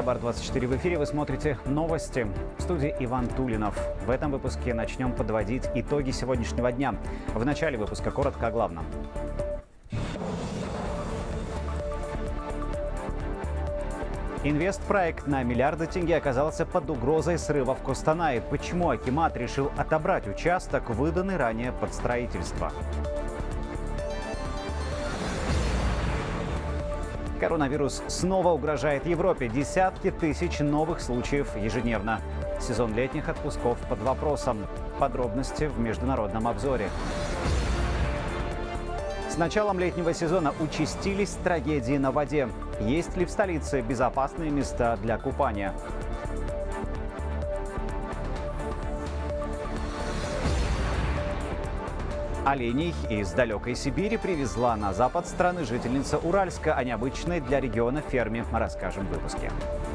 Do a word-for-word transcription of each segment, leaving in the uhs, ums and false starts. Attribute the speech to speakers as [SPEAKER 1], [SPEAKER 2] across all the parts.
[SPEAKER 1] Хабар двадцать четыре в эфире. Вы смотрите новости. В студии Иван Тулинов. В этом выпуске начнем подводить итоги сегодняшнего дня. В начале выпуска коротко о главном. Инвестпроект на миллиарды тенге оказался под угрозой срыва в Костанае. Почему акимат решил отобрать участок, выданный ранее под строительство? Коронавирус снова угрожает Европе. Десятки тысяч новых случаев ежедневно. Сезон летних отпусков под вопросом. Подробности в международном обзоре. С началом летнего сезона участились трагедии на воде. Есть ли в столице безопасные места для купания? Оленей из далекой Сибири привезла на запад страны жительница Уральска. О необычной для региона ферме расскажем в выпуске.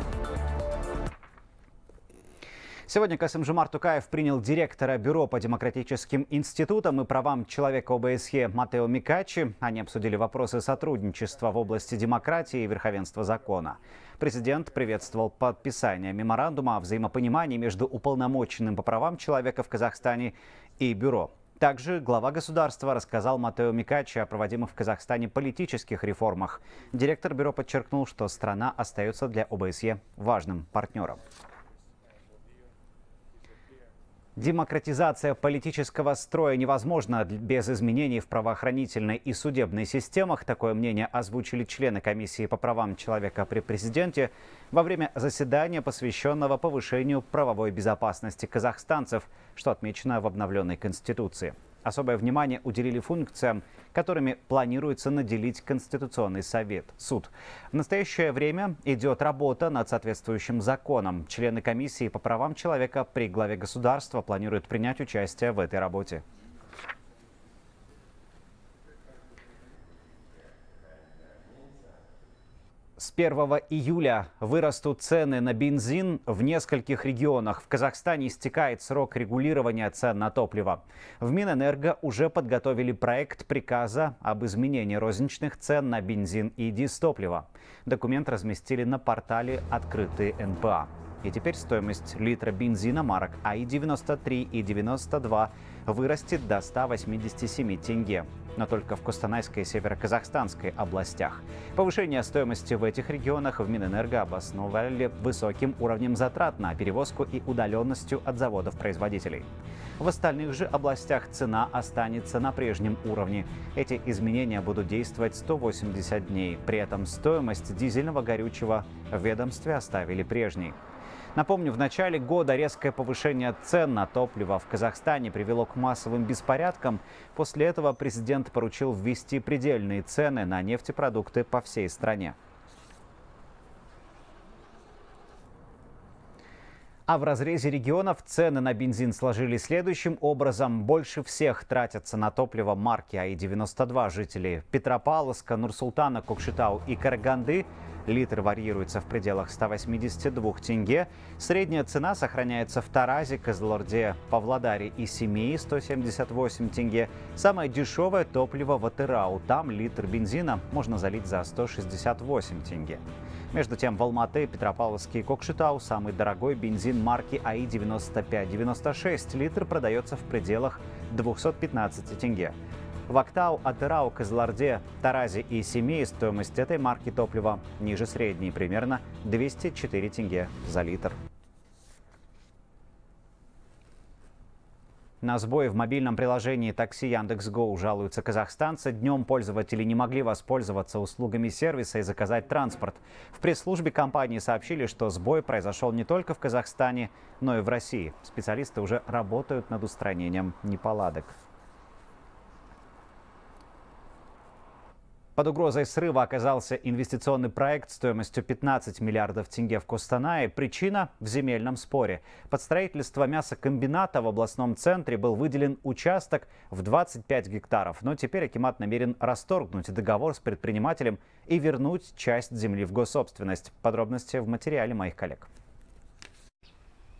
[SPEAKER 1] Сегодня Касым-Жомарт Токаев принял директора Бюро по демократическим институтам и правам человека ОБСЕ Матео Микачи. Они обсудили вопросы сотрудничества в области демократии и верховенства закона. Президент приветствовал подписание меморандума о взаимопонимании между уполномоченным по правам человека в Казахстане и Бюро. Также глава государства рассказал Матео Микачи о проводимых в Казахстане политических реформах. Директор бюро подчеркнул, что страна остается для ОБСЕ важным партнером. Демократизация политического строя невозможна без изменений в правоохранительной и судебной системах. Такое мнение озвучили члены комиссии по правам человека при президенте во время заседания, посвященного повышению правовой безопасности казахстанцев, что отмечено в обновленной Конституции. Особое внимание уделили функциям, которыми планируется наделить Конституционный совет, суд. В настоящее время идет работа над соответствующим законом. Члены комиссии по правам человека при главе государства планируют принять участие в этой работе. С первого июля вырастут цены на бензин в нескольких регионах. В Казахстане истекает срок регулирования цен на топливо. В Минэнерго уже подготовили проект приказа об изменении розничных цен на бензин и дизтопливо. Документ разместили на портале «Открытый эн пэ а». И теперь стоимость литра бензина марок а и девяносто три и девяносто два вырастет до ста восьмидесяти семи тенге. Но только в Костанайской и Североказахстанской областях. Повышение стоимости в этих регионах в Минэнерго обосновали высоким уровнем затрат на перевозку и удаленностью от заводов-производителей. В остальных же областях цена останется на прежнем уровне. Эти изменения будут действовать сто восемьдесят дней. При этом стоимость дизельного горючего в ведомстве оставили прежней. Напомню, в начале года резкое повышение цен на топливо в Казахстане привело к массовым беспорядкам. После этого президент поручил ввести предельные цены на нефтепродукты по всей стране. А в разрезе регионов цены на бензин сложились следующим образом. Больше всех тратятся на топливо марки а и девяносто два жители Петропавловска, Нур-Султана, Кокшетау и Караганды. Литр варьируется в пределах ста восьмидесяти двух тенге. Средняя цена сохраняется в Таразе, Кызылорде, Павлодаре и Семее – сто семьдесят восемь тенге. Самое дешевое топливо в Атырау. Там литр бензина можно залить за сто шестьдесят восемь тенге. Между тем в Алматы, Петропавловске и Кокшетау самый дорогой бензин марки а и девяносто пять девяносто шесть литр продается в пределах двухсот пятнадцати тенге. В Актау, Атырау, Кызылорде, Таразе и Семее стоимость этой марки топлива ниже средней, примерно двести четыре тенге за литр. На сбой в мобильном приложении такси Яндекс.Го жалуются казахстанцы. Днем пользователи не могли воспользоваться услугами сервиса и заказать транспорт. В пресс-службе компании сообщили, что сбой произошел не только в Казахстане, но и в России. Специалисты уже работают над устранением неполадок. Под угрозой срыва оказался инвестиционный проект стоимостью пятнадцать миллиардов тенге в Костанае. Причина в земельном споре. Под строительство мясокомбината в областном центре был выделен участок в двадцать пять гектаров. Но теперь акимат намерен расторгнуть договор с предпринимателем и вернуть часть земли в госсобственность. Подробности в материале моих коллег.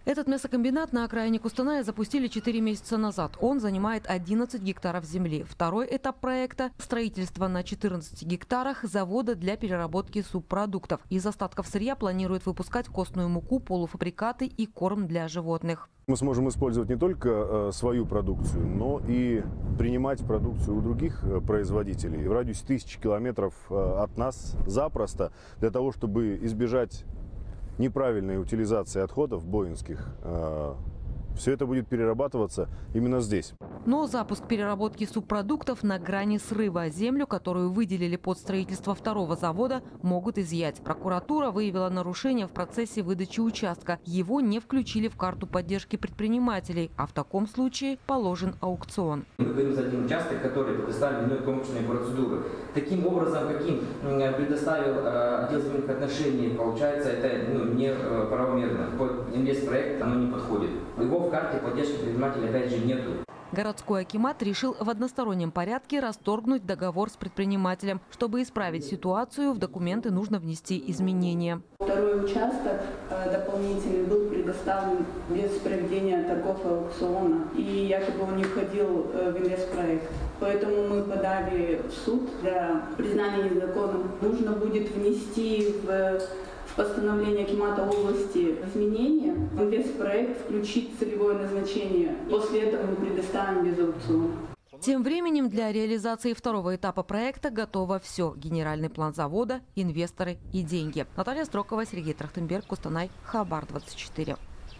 [SPEAKER 2] Этот мясокомбинат на окраине Кустаная запустили четыре месяца назад. Он занимает одиннадцать гектаров земли. Второй этап проекта – строительство на четырнадцати гектарах завода для переработки субпродуктов. Из остатков сырья планируют выпускать костную муку, полуфабрикаты и корм для животных.
[SPEAKER 3] Мы сможем использовать не только свою продукцию, но и принимать продукцию у других производителей в радиусе тысячи километров от нас запросто, для того, чтобы избежать неправильной утилизации отходов боинских. Все это будет перерабатываться именно здесь.
[SPEAKER 2] Но запуск переработки субпродуктов на грани срыва. Землю, которую выделили под строительство второго завода, могут изъять. Прокуратура выявила нарушения в процессе выдачи участка. Его не включили в карту поддержки предпринимателей, а в таком случае положен аукцион.
[SPEAKER 4] Мы говорим за один участок, который предоставил иной конкурсные процедуры. Таким образом, каким предоставил отдел земельных отношений, получается, это ну, не правомерно. Под инвестпроект оно не подходит. Его в карте поддержки предпринимателей опять же нету.
[SPEAKER 2] Городской акимат решил в одностороннем порядке расторгнуть договор с предпринимателем. Чтобы исправить ситуацию, в документы нужно внести изменения.
[SPEAKER 5] Второй участок дополнительный был предоставлен без проведения торгов и аукциона. И якобы он не входил в инвестпроект. Поэтому мы подали в суд для признания незаконным. Нужно будет внести в постановление акимата области изменения, в инвестпроект включить целевое назначение. После этого мы предоставим без аукциона.
[SPEAKER 2] Тем временем для реализации второго этапа проекта готово все. Генеральный план завода, инвесторы и деньги. Наталья Строкова, Сергей Трахтенберг, Кустанай, Хабар двадцать четыре.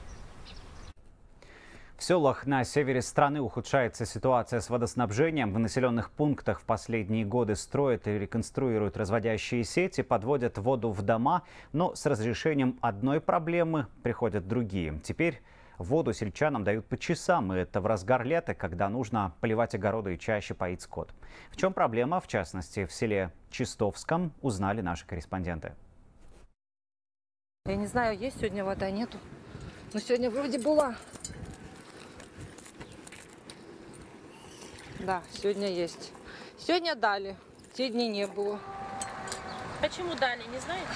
[SPEAKER 1] В селах на севере страны ухудшается ситуация с водоснабжением. В населенных пунктах в последние годы строят и реконструируют разводящие сети, подводят воду в дома, но с разрешением одной проблемы приходят другие. Теперь воду сельчанам дают по часам, и это в разгар лета, когда нужно поливать огороды и чаще поить скот. В чем проблема, в частности, в селе Чистовском, узнали наши корреспонденты.
[SPEAKER 6] Я не знаю, есть сегодня вода, нету. Но сегодня вроде была. Да, сегодня есть. Сегодня дали, те дни не было.
[SPEAKER 7] Почему дали, не знаете?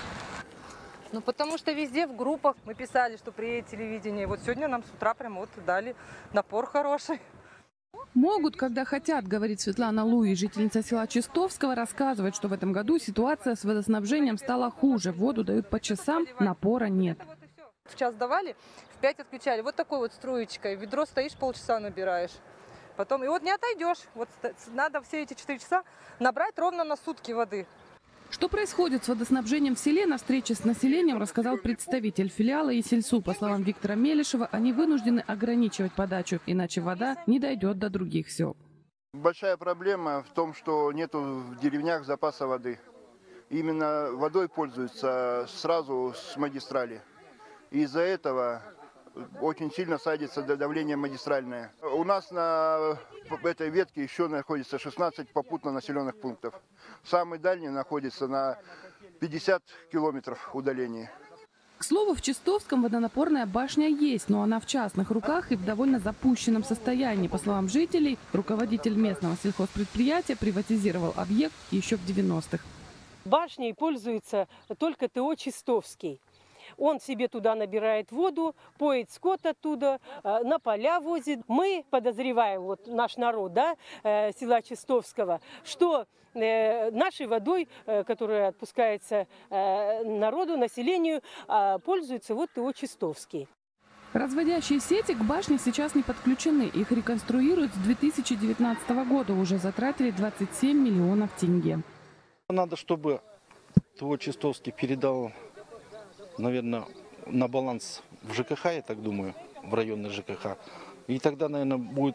[SPEAKER 6] Ну, потому что везде в группах мы писали, что приедет телевидение. Вот сегодня нам с утра прям вот дали напор хороший.
[SPEAKER 8] Могут, когда хотят, говорит Светлана Луи, жительница села Чистовского, рассказывает, что в этом году ситуация с водоснабжением стала хуже. Воду дают по часам, напора нет.
[SPEAKER 6] В час давали, в пять отключали. Вот такой вот струечкой. Ведро стоишь, полчаса набираешь. Потом, и вот не отойдешь. Вот надо все эти четыре часа набрать ровно на сутки воды.
[SPEAKER 8] Что происходит с водоснабжением в селе, на встрече с населением рассказал представитель филиала Есельсу. По словам Виктора Мелешева, они вынуждены ограничивать подачу, иначе вода не дойдет до других сел.
[SPEAKER 9] Большая проблема в том, что нету в деревнях запаса воды. Именно водой пользуются сразу с магистрали. Из-за этого очень сильно садится давление магистральное. У нас на этой ветке еще находится шестнадцать попутно населенных пунктов. Самый дальний находится на пятьдесят километров удалении.
[SPEAKER 8] К слову, в Чистовском водонапорная башня есть, но она в частных руках и в довольно запущенном состоянии. По словам жителей, руководитель местного сельхозпредприятия приватизировал объект еще в девяностых.
[SPEAKER 7] Башней пользуется только ТО «Чистовский». Он себе туда набирает воду, поет скот оттуда, на поля возит. Мы подозреваем, вот наш народ, да, села Чистовского, что нашей водой, которая отпускается народу, населению, пользуется вот ТО «Чистовский».
[SPEAKER 8] Разводящие сети к башне сейчас не подключены. Их реконструируют с две тысячи девятнадцатого года. Уже затратили двадцать семь миллионов тенге.
[SPEAKER 10] Надо, чтобы ТО «Чистовский» передал, наверное, на баланс в ЖКХ, я так думаю, в районный ЖКХ. И тогда, наверное, будет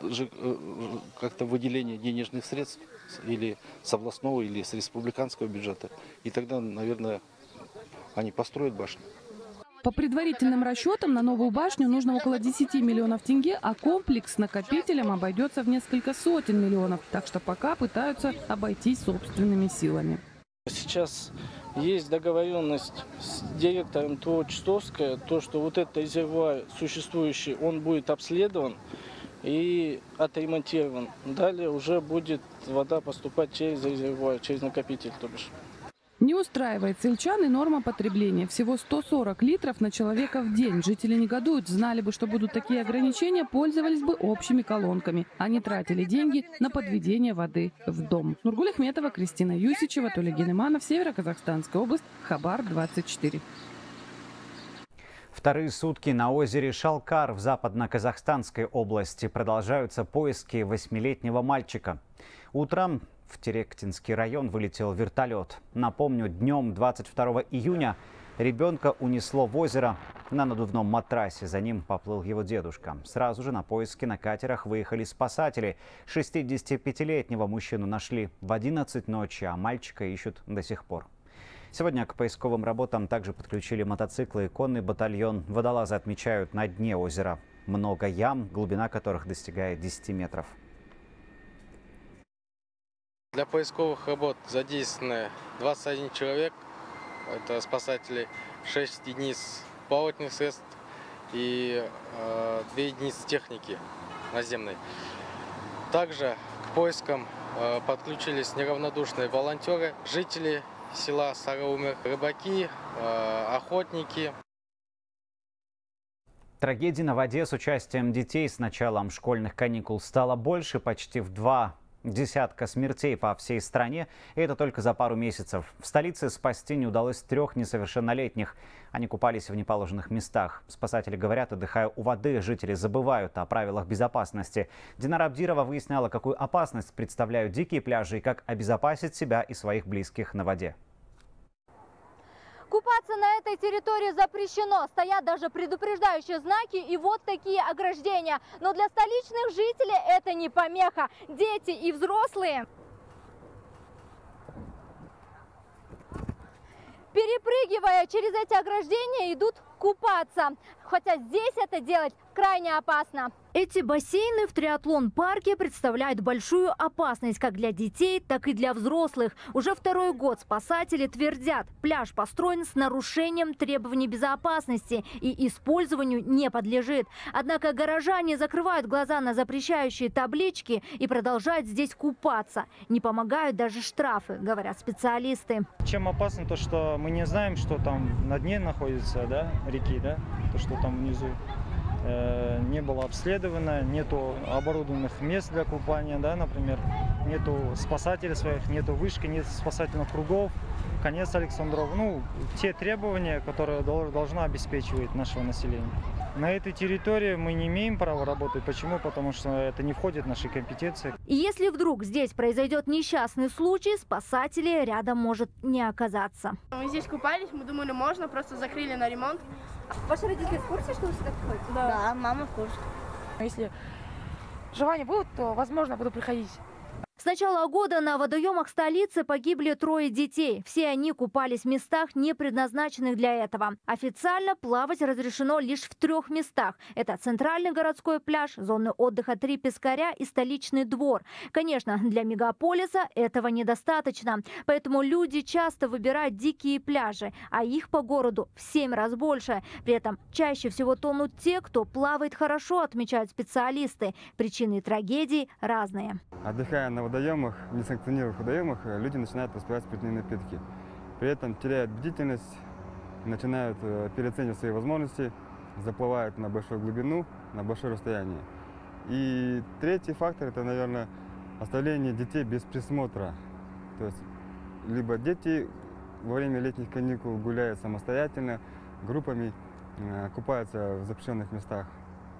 [SPEAKER 10] как-то выделение денежных средств или с областного, или с республиканского бюджета. И тогда, наверное, они построят башню.
[SPEAKER 8] По предварительным расчетам, на новую башню нужно около десяти миллионов тенге, а комплекс с накопителем обойдется в несколько сотен миллионов. Так что пока пытаются обойтись собственными силами.
[SPEAKER 11] Сейчас есть договоренность с директором ТО «Чистовская», то, что вот этот резервуар существующий, он будет обследован и отремонтирован. Далее уже будет вода поступать через резервуар, через накопитель, то бишь.
[SPEAKER 8] Не устраивает сельчан и норма потребления. Всего сто сорок литров на человека в день. Жители негодуют. Знали бы, что будут такие ограничения, пользовались бы общими колонками. Они тратили деньги на подведение воды в дом. Нургуль Ахметова, Кристина Юсичева, Толя Генеманов, Северо-Казахстанская область, Хабар двадцать четыре.
[SPEAKER 1] Вторые сутки на озере Шалкар в западно-казахстанской области продолжаются поиски восьмилетнего мальчика. Утром в Теректинский район вылетел вертолет. Напомню, днем двадцать второго июня ребенка унесло в озеро на надувном матрасе. За ним поплыл его дедушка. Сразу же на поиски на катерах выехали спасатели. шестидесятипятилетнего мужчину нашли в одиннадцать ночи, а мальчика ищут до сих пор. Сегодня к поисковым работам также подключили мотоциклы и конный батальон. Водолазы отмечают на дне озера много ям, глубина которых достигает десяти метров.
[SPEAKER 12] Для поисковых работ задействованы двадцать один человек. Это спасатели, шесть единиц плавательных средств и э, две единицы техники наземной. Также к поискам э, подключились неравнодушные волонтеры, жители села Сараумер, рыбаки, э, охотники.
[SPEAKER 1] Трагедий на воде с участием детей с началом школьных каникул стало больше, почти в два десятка смертей по всей стране. И это только за пару месяцев. В столице спасти не удалось трех несовершеннолетних. Они купались в неположенных местах. Спасатели говорят, отдыхая у воды, жители забывают о правилах безопасности. Динара Абдирова выясняла, какую опасность представляют дикие пляжи и как обезопасить себя и своих близких на воде.
[SPEAKER 13] Купаться на этой территории запрещено. Стоят даже предупреждающие знаки и вот такие ограждения. Но для столичных жителей это не помеха. Дети и взрослые, перепрыгивая через эти ограждения, идут купаться. Хотя здесь это делать крайне опасно. Эти бассейны в триатлон-парке представляют большую опасность как для детей, так и для взрослых. Уже второй год спасатели твердят, пляж построен с нарушением требований безопасности и использованию не подлежит. Однако горожане закрывают глаза на запрещающие таблички и продолжают здесь купаться. Не помогают даже штрафы, говорят специалисты.
[SPEAKER 14] Чем опасно то, что мы не знаем, что там на дне находится, да, реки, да, то, что там внизу. Не было обследовано, нету оборудованных мест для купания, да, например, нету спасателей своих, нету вышки, нет спасательных кругов, конец Александров. Ну, те требования, которые должна обеспечивать нашего населения. На этой территории мы не имеем права работать. Почему? Потому что это не входит в наши компетенции.
[SPEAKER 13] И если вдруг здесь произойдет несчастный случай, спасателей рядом может не оказаться.
[SPEAKER 15] Мы здесь купались, мы думали, можно, просто закрыли на ремонт.
[SPEAKER 13] Ваши родители в курсе, что вы сюда приходите?
[SPEAKER 15] Да, да, мама в курсе.
[SPEAKER 6] Если желание будет, то, возможно, буду приходить.
[SPEAKER 13] С начала года на водоемах столицы погибли трое детей. Все они купались в местах, не предназначенных для этого. Официально плавать разрешено лишь в трех местах. Это центральный городской пляж, зоны отдыха «Три Пескаря» и столичный двор. Конечно, для мегаполиса этого недостаточно. Поэтому люди часто выбирают дикие пляжи, а их по городу в семь раз больше. При этом чаще всего тонут те, кто плавает хорошо, отмечают специалисты. Причины трагедий разные.
[SPEAKER 16] Отдыхая на водоемах, в несанкционированных водоемах, люди начинают распивать спиртные напитки. При этом теряют бдительность, начинают переоценивать свои возможности, заплывают на большую глубину, на большое расстояние. И третий фактор – это, наверное, оставление детей без присмотра. То есть, либо дети во время летних каникул гуляют самостоятельно, группами, купаются в запрещенных местах,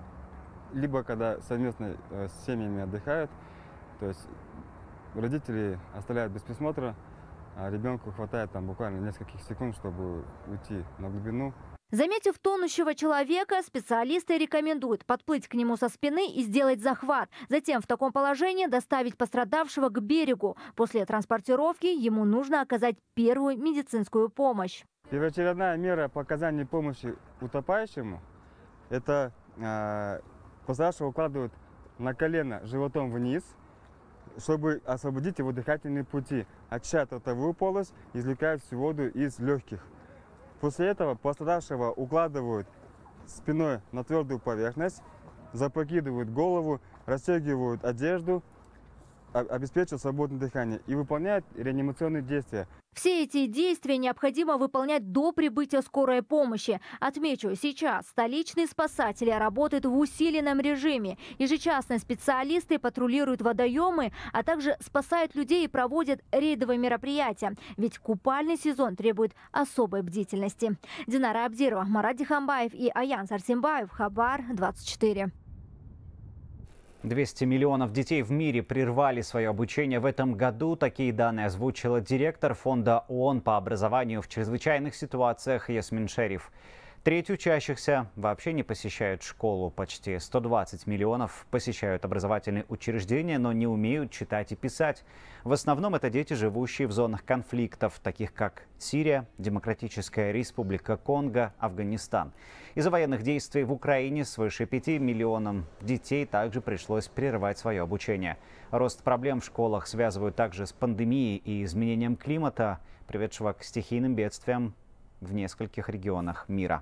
[SPEAKER 16] либо когда совместно с семьями отдыхают, то есть родители оставляют без присмотра, а ребенку хватает там буквально нескольких секунд, чтобы уйти на глубину.
[SPEAKER 13] Заметив тонущего человека, специалисты рекомендуют подплыть к нему со спины и сделать захват. Затем в таком положении доставить пострадавшего к берегу. После транспортировки ему нужно оказать первую медицинскую помощь.
[SPEAKER 16] Первоочередная мера по оказанию помощи утопающему – это э, пострадавшего укладывают на колено животом вниз, чтобы освободить его дыхательные пути, очищают ротовую полость, извлекают всю воду из легких. После этого пострадавшего укладывают спиной на твердую поверхность, запрокидывают голову, расстегивают одежду, обеспечивают свободное дыхание и выполняют реанимационные действия.
[SPEAKER 13] Все эти действия необходимо выполнять до прибытия скорой помощи. Отмечу, сейчас столичные спасатели работают в усиленном режиме. Ежечасно специалисты патрулируют водоемы, а также спасают людей и проводят рейдовые мероприятия. Ведь купальный сезон требует особой бдительности. Динара Абдирова, Марат Дихамбаев и Аян Сарсимбаев. Хабар двадцать четыре.
[SPEAKER 1] двести миллионов детей в мире прервали свое обучение в этом году. Такие данные озвучила директор фонда ООН по образованию в чрезвычайных ситуациях Ясмин Шериф. Треть учащихся вообще не посещают школу. Почти сто двадцать миллионов посещают образовательные учреждения, но не умеют читать и писать. В основном это дети, живущие в зонах конфликтов, таких как Сирия, Демократическая Республика Конго, Афганистан. Из-за военных действий в Украине свыше пяти миллионам детей также пришлось прервать свое обучение. Рост проблем в школах связывают также с пандемией и изменением климата, приведшего к стихийным бедствиям в нескольких регионах мира.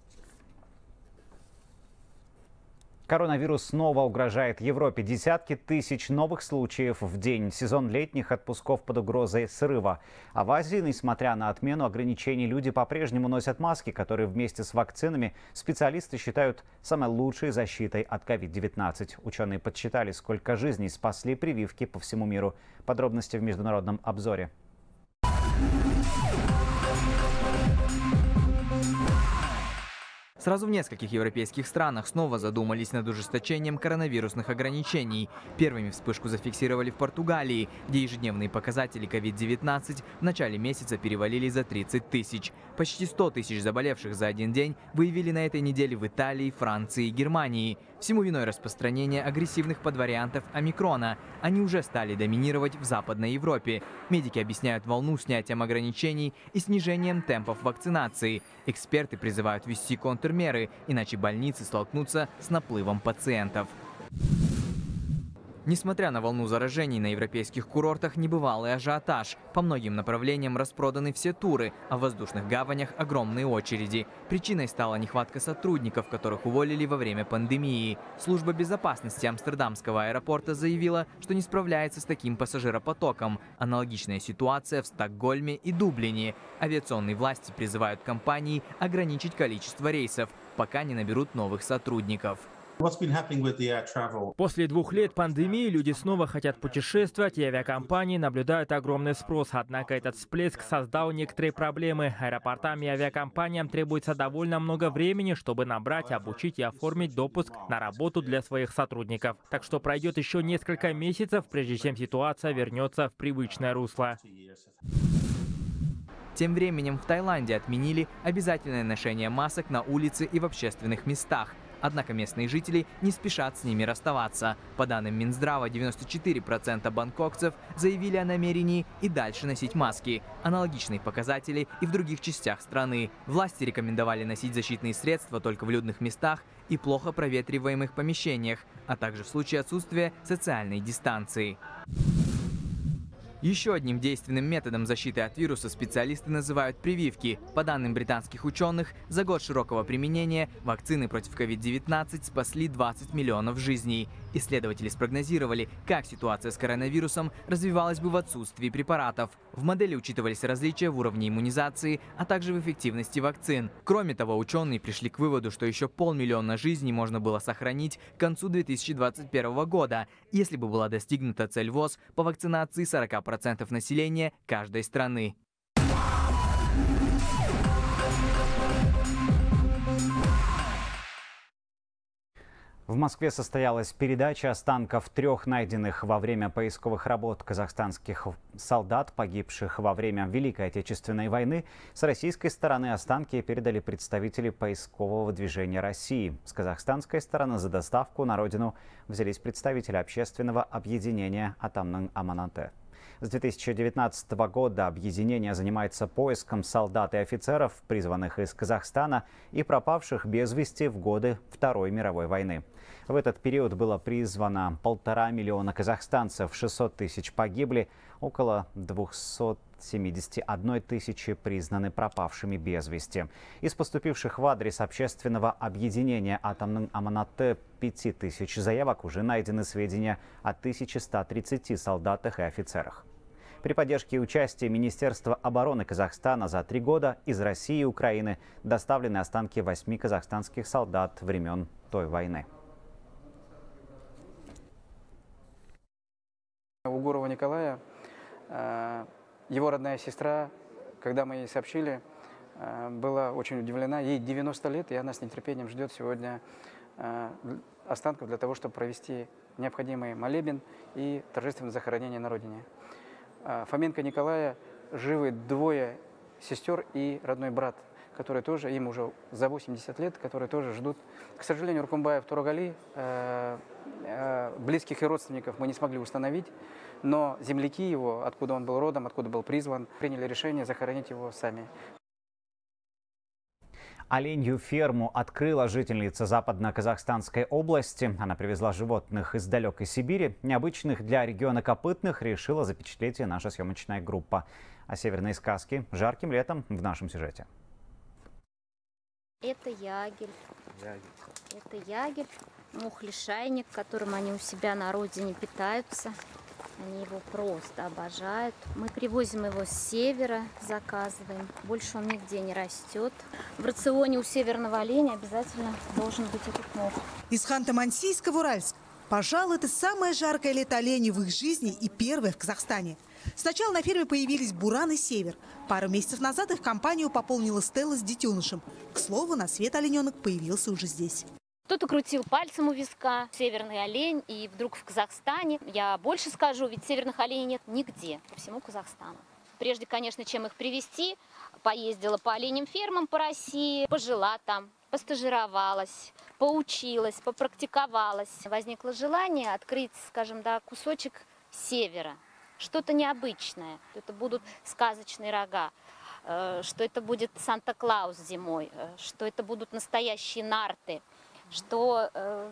[SPEAKER 1] Коронавирус снова угрожает Европе. Десятки тысяч новых случаев в день. Сезон летних отпусков под угрозой срыва. А в Азии, несмотря на отмену ограничений, люди по-прежнему носят маски, которые вместе с вакцинами специалисты считают самой лучшей защитой от ковид девятнадцать. Ученые подсчитали, сколько жизней спасли прививки по всему миру. Подробности в международном обзоре.
[SPEAKER 17] Сразу в нескольких европейских странах снова задумались над ужесточением коронавирусных ограничений. Первыми вспышку зафиксировали в Португалии, где ежедневные показатели ковид девятнадцать в начале месяца перевалили за тридцать тысяч. Почти сто тысяч заболевших за один день выявили на этой неделе в Италии, Франции и Германии. Всему виной распространение агрессивных подвариантов омикрона. Они уже стали доминировать в Западной Европе. Медики объясняют волну снятием ограничений и снижением темпов вакцинации. Эксперты призывают ввести контрмеры, иначе больницы столкнутся с наплывом пациентов. Несмотря на волну заражений, на европейских курортах небывалый ажиотаж. По многим направлениям распроданы все туры, а в воздушных гаванях огромные очереди. Причиной стала нехватка сотрудников, которых уволили во время пандемии. Служба безопасности Амстердамского аэропорта заявила, что не справляется с таким пассажиропотоком. Аналогичная ситуация в Стокгольме и Дублине. Авиационные власти призывают компании ограничить количество рейсов, пока не наберут новых сотрудников.
[SPEAKER 18] После двух лет пандемии люди снова хотят путешествовать, и авиакомпании наблюдают огромный спрос. Однако этот всплеск создал некоторые проблемы. Аэропортам и авиакомпаниям требуется довольно много времени, чтобы набрать, обучить и оформить допуск на работу для своих сотрудников. Так что пройдет еще несколько месяцев, прежде чем ситуация вернется в привычное русло.
[SPEAKER 17] Тем временем в Таиланде отменили обязательное ношение масок на улице и в общественных местах. Однако местные жители не спешат с ними расставаться. По данным Минздрава, девяносто четыре процента бангкокцев заявили о намерении и дальше носить маски. Аналогичные показатели и в других частях страны. Власти рекомендовали носить защитные средства только в людных местах и плохо проветриваемых помещениях, а также в случае отсутствия социальной дистанции. Еще одним действенным методом защиты от вируса специалисты называют прививки. По данным британских ученых, за год широкого применения вакцины против ковид девятнадцать спасли двадцать миллионов жизней. Исследователи спрогнозировали, как ситуация с коронавирусом развивалась бы в отсутствии препаратов. В модели учитывались различия в уровне иммунизации, а также в эффективности вакцин. Кроме того, ученые пришли к выводу, что еще полмиллиона жизней можно было сохранить к концу две тысячи двадцать первого года, если бы была достигнута цель ВОЗ по вакцинации сорока процентов населения каждой страны.
[SPEAKER 1] В Москве состоялась передача останков трех найденных во время поисковых работ казахстанских солдат, погибших во время Великой Отечественной войны. С российской стороны останки передали представители поискового движения России. С казахстанской стороны за доставку на родину взялись представители общественного объединения «Атамның аманаты». С две тысячи девятнадцатого года объединение занимается поиском солдат и офицеров, призванных из Казахстана и пропавших без вести в годы Второй мировой войны. В этот период было призвано полтора миллиона казахстанцев, шестьсот тысяч погибли, около двухсот семидесяти одной тысячи признаны пропавшими без вести. Из поступивших в адрес общественного объединения «Атомный Аманаты» пяти тысяч заявок уже найдены сведения о тысяче ста тридцати солдатах и офицерах. При поддержке и участии Министерства обороны Казахстана за три года из России и Украины доставлены останки восьми казахстанских солдат времен той войны.
[SPEAKER 19] У Гурова Николая, его родная сестра, когда мы ей сообщили, была очень удивлена. Ей девяносто лет, и она с нетерпением ждет сегодня останков для того, чтобы провести необходимый молебен и торжественное захоронение на родине. Фоменко Николая живы двое сестер и родной брат, которые тоже, им уже за восемьдесят лет, которые тоже ждут. К сожалению, Рукумбаев Турагали, э, э, близких и родственников мы не смогли установить, но земляки его, откуда он был родом, откуда был призван, приняли решение захоронить его сами.
[SPEAKER 1] Оленью ферму открыла жительница Западно-Казахстанской области. Она привезла животных из далекой Сибири. Необычных для региона копытных решила запечатлеть и наша съемочная группа. О северной сказке жарким летом в нашем сюжете.
[SPEAKER 20] Это ягель. ягель. Это ягель, мух-лишайник, которым они у себя на родине питаются. Они его просто обожают. Мы привозим его с севера, заказываем. Больше он нигде не растет. В рационе у северного оленя обязательно должен быть этот мох.
[SPEAKER 21] Из Ханты-Мансийска в Уральск. Пожалуй, это самое жаркое лето оленей в их жизни и первое в Казахстане. Сначала на ферме появились буран и север. Пару месяцев назад их компанию пополнила Стелла с детенышем. К слову, на свет олененок появился уже здесь.
[SPEAKER 20] Кто-то крутил пальцем у виска, северный олень, и вдруг в Казахстане. Я больше скажу, ведь северных оленей нет нигде, по всему Казахстану. Прежде, конечно, чем их привезти, поездила по оленям фермам по России, пожила там, постажировалась, поучилась, попрактиковалась. Возникло желание открыть, скажем, да, кусочек севера, что-то необычное. Это будут сказочные рога, что это будет Санта-Клаус зимой, что это будут настоящие нарты, что э,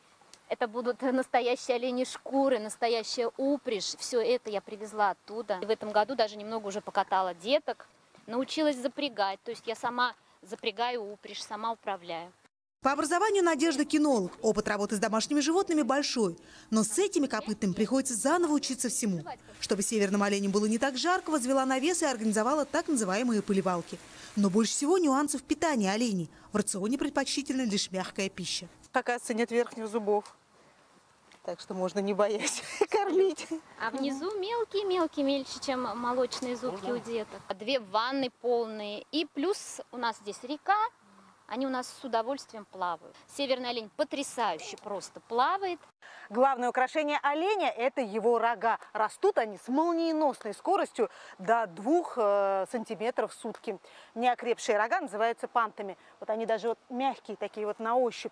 [SPEAKER 20] это будут настоящие оленьи шкуры, настоящая упряжь. Все это я привезла оттуда. И в этом году даже немного уже покатала деток, научилась запрягать. То есть я сама запрягаю упряжь, сама управляю.
[SPEAKER 21] По образованию Надежда кинолог. Опыт работы с домашними животными большой. Но с этими копытными приходится заново учиться всему. Чтобы северным оленям было не так жарко, возвела навес и организовала так называемые поливалки. Но больше всего нюансов питания оленей. В рационе предпочтительна лишь мягкая пища.
[SPEAKER 22] Оказывается, нет верхних зубов. Так что можно не боясь кормить.
[SPEAKER 20] А внизу мелкие-мелкие, мельче, чем молочные зубки у деток. Две ванны полные. И плюс у нас здесь река. Они у нас с удовольствием плавают. Северный олень потрясающе просто плавает.
[SPEAKER 22] Главное украшение оленя – это его рога. Растут они с молниеносной скоростью до двух э, сантиметров в сутки. Неокрепшие рога называются пантами. Вот они даже вот мягкие такие вот на ощупь.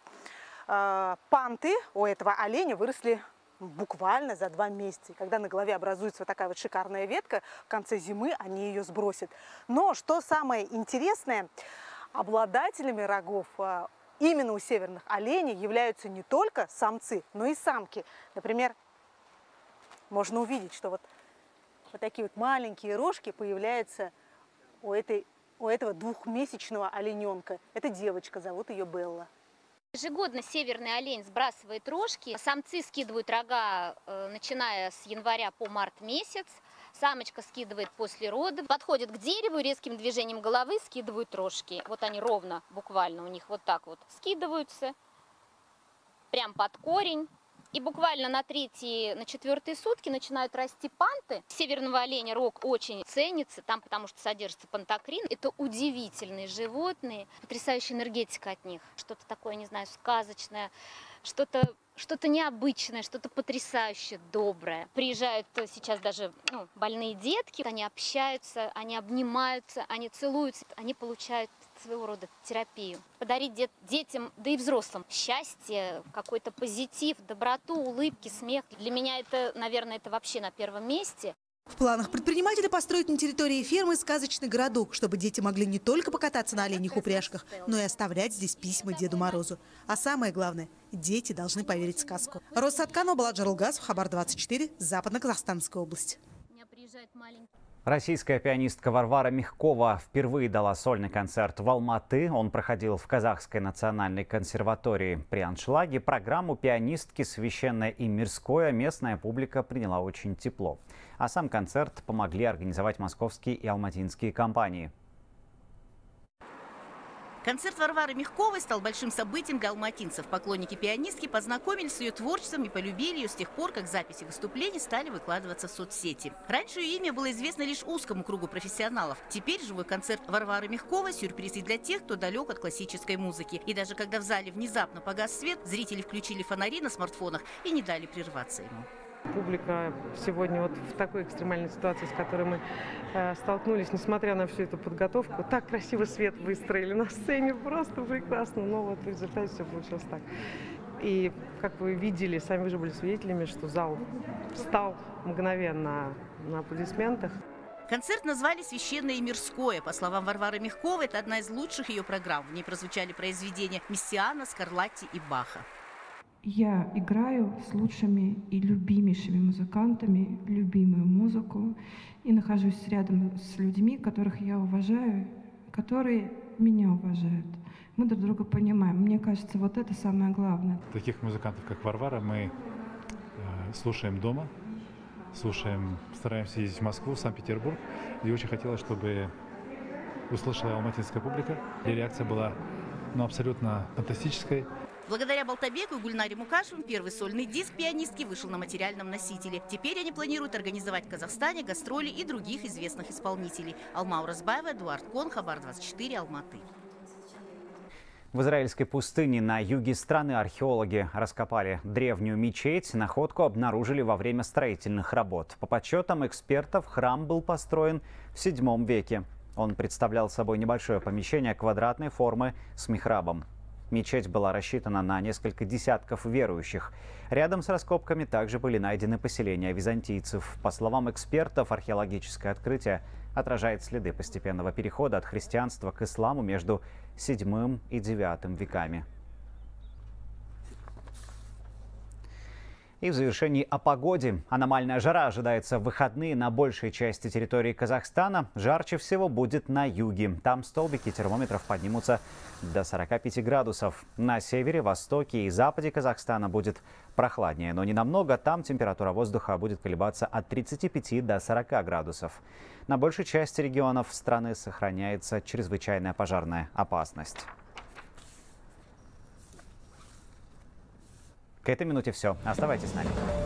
[SPEAKER 22] Э, панты у этого оленя выросли буквально за два месяца. И когда на голове образуется вот такая вот шикарная ветка, в конце зимы они ее сбросят. Но что самое интересное – обладателями рогов именно у северных оленей являются не только самцы, но и самки. Например, можно увидеть, что вот, вот такие вот маленькие рожки появляются у, этой, у этого двухмесячного олененка. Это девочка, зовут ее Белла.
[SPEAKER 20] Ежегодно северный олень сбрасывает рожки. Самцы скидывают рога, э, начиная с января по март месяц. Самочка скидывает после родов, подходит к дереву и резким движением головы скидывают рожки. Вот они ровно, буквально у них вот так вот скидываются, прям под корень. И буквально на третьи, на четвертые сутки начинают расти панты. Северного оленя рог очень ценится, там потому что содержится пантокрин. Это удивительные животные, потрясающая энергетика от них. Что-то такое, не знаю, сказочное, что-то что-то необычное, что-то потрясающее, доброе. Приезжают сейчас даже ну, больные детки, они общаются, они обнимаются, они целуются, они получают своего рода терапию. Подарить дет детям, да и взрослым счастье, какой-то позитив, доброту, улыбки, смех. Для меня это, наверное, это вообще на первом месте.
[SPEAKER 21] В планах предпринимателя построить на территории фермы сказочный городок, чтобы дети могли не только покататься на оленьих упряжках, но и оставлять здесь письма Деду Морозу. А самое главное, дети должны поверить в сказку. Россатканова, Баладжар Улгасов, Хабар двадцать четыре, Западно-Казахстанская область.
[SPEAKER 1] Российская пианистка Варвара Мягкова впервые дала сольный концерт в Алматы. Он проходил в Казахской национальной консерватории. При аншлаге программу пианистки «Священное и мирское» местная публика приняла очень тепло. А сам концерт помогли организовать московские и алматинские компании.
[SPEAKER 3] Концерт Варвары Мягковой стал большим событием для алматинцев. Поклонники пианистки познакомились с ее творчеством и полюбили ее с тех пор, как записи выступлений стали выкладываться в соцсети. Раньше ее имя было известно лишь узкому кругу профессионалов. Теперь живой концерт Варвары Мягковой – сюрприз и для тех, кто далек от классической музыки. И даже когда в зале внезапно погас свет, зрители включили фонари на смартфонах и не дали прерваться ему.
[SPEAKER 4] Публика сегодня вот в такой экстремальной ситуации, с которой мы э, столкнулись, несмотря на всю эту подготовку, так красиво свет выстроили на сцене, просто прекрасно. Но вот в результате все получилось так. И как вы видели, сами уже были свидетелями, что зал встал мгновенно на аплодисментах.
[SPEAKER 3] Концерт назвали «Священное и мирское». По словам Варвары Мягковой, это одна из лучших ее программ. В ней прозвучали произведения Мессиана, Скарлатти и Баха.
[SPEAKER 23] Я играю с лучшими и любимейшими музыкантами, любимую музыку, и нахожусь рядом с людьми, которых я уважаю, которые меня уважают. Мы друг друга понимаем. Мне кажется, вот это самое главное.
[SPEAKER 24] Таких музыкантов, как Варвара, мы э, слушаем дома, слушаем, стараемся ездить в Москву, в Санкт-Петербург. И очень хотелось, чтобы услышала алматинская публика. И реакция была ну, абсолютно фантастической.
[SPEAKER 3] Благодаря Балтабеку и Гульнаре Мукашевым первый сольный диск пианистки вышел на материальном носителе. Теперь они планируют организовать в Казахстане гастроли и других известных исполнителей. Алма Уразбаева, Эдуард Кон, Хабар двадцать четыре, Алматы.
[SPEAKER 1] В израильской пустыне на юге страны археологи раскопали древнюю мечеть. Находку обнаружили во время строительных работ. По подсчетам экспертов, храм был построен в седьмом веке. Он представлял собой небольшое помещение квадратной формы с михрабом. Мечеть была рассчитана на несколько десятков верующих. Рядом с раскопками также были найдены поселения византийцев. По словам экспертов, археологическое открытие отражает следы постепенного перехода от христианства к исламу между седьмым и девятым веками. И в завершении о погоде. Аномальная жара ожидается в выходные на большей части территории Казахстана. Жарче всего будет на юге. Там столбики термометров поднимутся до сорока пяти градусов. На севере, востоке и западе Казахстана будет прохладнее, но не намного. Там температура воздуха будет колебаться от тридцати пяти до сорока градусов. На большей части регионов страны сохраняется чрезвычайная пожарная опасность. К этой минуте все. Оставайтесь с нами.